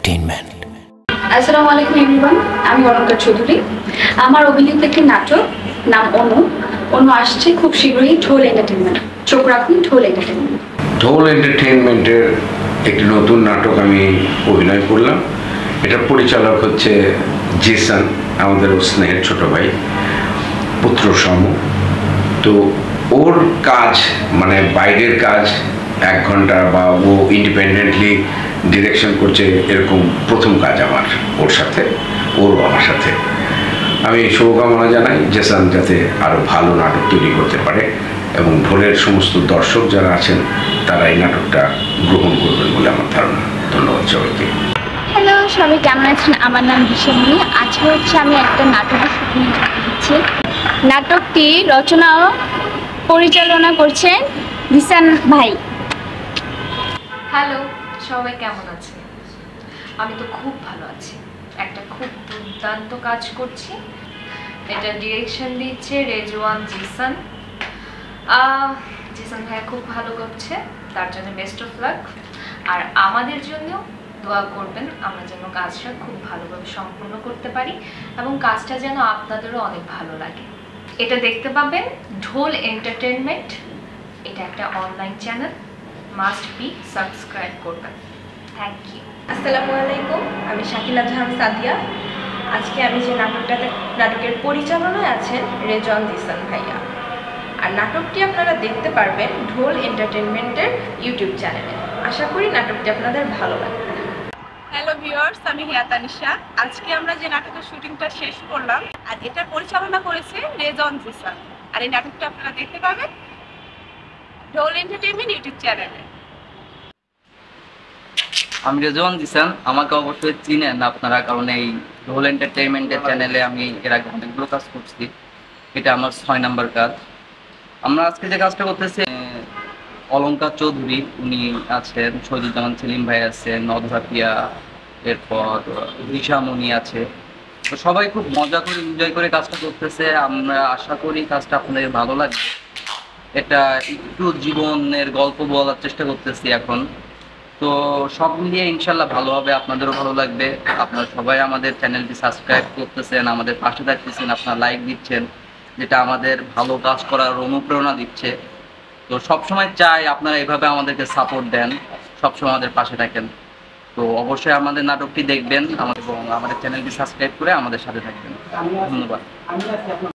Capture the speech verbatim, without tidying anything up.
entertainment. আসসালামু আলাইকুম everyone, আমি অলঙ্কার চৌধুরী। আমার অভিনীত একটি নাটক নাম অনু অনু আসছে খুব শীঘ্রই ঢোল এন্টারটেইনমেন্ট। চোখ রাখুন ঢোল এন্টারটেইনমেন্ট। ঢোল এন্টারটেইনমেন্টের একটি নতুন নাটক আমি অভিনয় করলাম। এটা পরিচালক হচ্ছে জেসন, আমাদের স্নেহের ছোট ভাই, পুত্র সম। তো ওর কাজ মানে বাইরের কাজ এক ঘন্টা বা ও ইন্ডিপেন্ডেন্টলি ডিরেকশন করছে, এরকম প্রথম কাজ আমার ওর সাথে, ওর আমার সাথে। আমি শুভকামনা জানাই জেসন যাতে আরও ভালো নাটক তৈরি করতে পারে এবং ঢোলের সমস্ত দর্শক যারা আছেন তারা এই নাটকটা গ্রহণ করবেন বলে আমার ধারণা। ধন্যবাদ সবাইকে। হ্যালো, সবাই কেমন আছেন? আমার নাম বিশ্বমণি। আজকে হচ্ছে আমি একটা নাটকের শুটিং দিচ্ছি। নাটকটি রচনা ও পরিচালনা করছেন জিসান ভাই। হ্যালো, সবাই কেমন আছে? আমি তো খুব ভালো আছি। একটা খুব দুর্দান্ত কাজ করছি। এটা ডিরেকশন দিচ্ছে রেজওয়ান জিসান। জিসান ভাইয়া খুব ভালো করছে, তার জন্য বেস্ট অফ লাক। আর আমাদের জন্য দোয়া করবেন আমরা যেন কাজটা খুব ভালোভাবে সম্পূর্ণ করতে পারি এবং কাজটা যেন আপনাদেরও অনেক ভালো লাগে। এটা দেখতে পাবেন ঢোল এন্টারটেইনমেন্ট। এটা একটা online channel, must be subscribe করবেন। Thank you. আসসালামু আলাইকুম, আমি শাহীদুজ্জামান সাদিয়া। আজকে আমি যে নাটকটাতে নাটকের পরিচালনায় আছেন রেজওয়ান জিসান ভাইয়া। আর নাটকটি আপনারা দেখতে পারবেন ঢোল এন্টারটেইনমেন্টের ইউটিউব চ্যানেলে। আশা করি নাটকটি আপনাদের ভালো লাগবে। হ্যালো ভিউয়ার্স, আমি তানিশা। আজকে আমরা যে নাটকের শুটিংটা শেষ করলাম আর এটা পরিচালনা করেছে রেজওয়ান জিসান। আর এই নাটকটা আপনারা দেখতে পাবেন ঢোল এন্টারটেইনমেন্ট ইউটিউব চ্যানেলে। আমি রেজওয়ান জিসান, আমাকে অবশ্যই চিনেন আপনারা, কারণ এই ঢোল এন্টারটেইনমেন্টের চ্যানেলে আমি এর আগে অনেকগুলো কাজ করছি। এটা আমার ছয় নাম্বার কাজ। আমরা আজকে যে কাজটা করতেছি, অলঙ্কার চৌধুরী উনি আছেন, শহীদুজ্জামান সেলিম ভাই আছেন, আধরা পিয়া, এরপর মনি আছে। তো সবাই খুব মজা করে এনজয় করে কাজটা করতেছে। আমরা আশা করি কাজটা আপনাদের ভালো লাগবে। এটা একটু জীবনের গল্প বলার চেষ্টা করতেছি এখন। তো সব মিলিয়ে ইনশাল্লাহ ভালো হবে, আপনাদেরও ভালো লাগবে। আপনারা সবাই আমাদের চ্যানেলটি সাবস্ক্রাইব করতেছেন, আমাদের পাশে থাকতেছেন, আপনারা লাইক দিচ্ছেন, যেটা আমাদের ভালো কাজ করার অনুপ্রেরণা দিচ্ছে। তো সবসময় চাই আপনারা এভাবে আমাদেরকে সাপোর্ট দেন, সবসময় আমাদের পাশে থাকেন। তো অবশ্যই আমাদের নাটকটি দেখবেন এবং আমাদের চ্যানেলটি সাবস্ক্রাইব করে আমাদের সাথে থাকবেন। ধন্যবাদ।